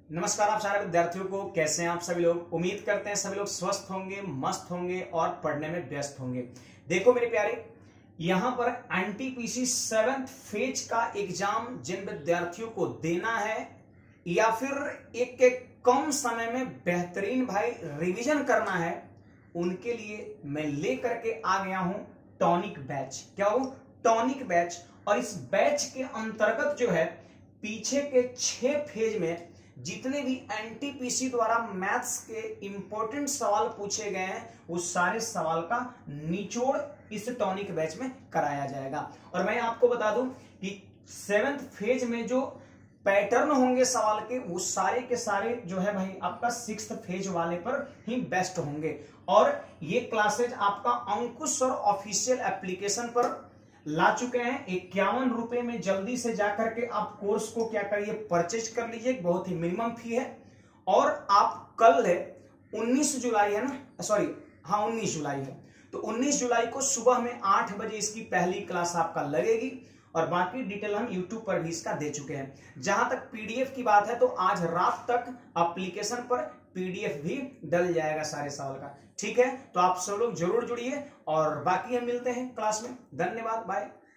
नमस्कार आप सारे विद्यार्थियों को, कैसे हैं आप सभी लोग। उम्मीद करते हैं सभी लोग स्वस्थ होंगे, मस्त होंगे और पढ़ने में व्यस्त होंगे। देखो मेरे प्यारे, यहां पर एनटीपीसी 7th फेज का एग्जाम जिन विद्यार्थियों को देना है या फिर एक कम समय में बेहतरीन भाई रिवीजन करना है, उनके लिए मैं लेकर के आ गया हूं टॉनिक बैच। क्या हो? Tonic batch. और इस बैच के अंतर्गत जो है पीछे के 6 फेज में जितने भी एनटीपीसी द्वारा मैथ्स के इंपॉर्टेंट सवाल पूछे गए हैं, उस सारे सवाल का निचोड़ इस टॉनिक बैच में कराया जाएगा। और मैं आपको बता दूं कि 7th फेज में जो पैटर्न होंगे सवाल के, वो सारे के सारे जो है भाई आपका 6th फेज वाले पर ही बेस्ट होंगे। और ये क्लासेज आपका अंकुश और ऑफिशियल एप्लीकेशन पर ला चुके हैं। 51 रुपए में जल्दी से जाकर के आप कोर्स को क्या करिए, परचेज कर लीजिए। बहुत ही मिनिमम फी है। और आप कल है 19 जुलाई है ना, सॉरी हाँ 19 जुलाई है, तो 19 जुलाई को सुबह में 8 बजे इसकी पहली क्लास आपका लगेगी। और बाकी डिटेल हम YouTube पर भी इसका दे चुके हैं। जहां तक पीडीएफ की बात है, तो आज रात तक एप्लीकेशन पर पीडीएफ भी डल जाएगा सारे सवाल का। ठीक है, तो आप सब लोग जरूर जुड़िए और बाकी हम मिलते हैं क्लास में। धन्यवाद, बाय।